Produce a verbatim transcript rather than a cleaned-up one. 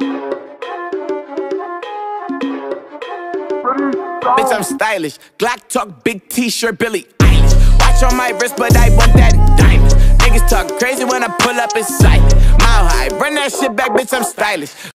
Bitch, I'm stylish. Glock talk, big t-shirt, Billy Eilish. Watch on my wrist, but I want that diamond. Niggas talk crazy when I pull up in sight. Mile high, run that shit back, bitch, I'm stylish.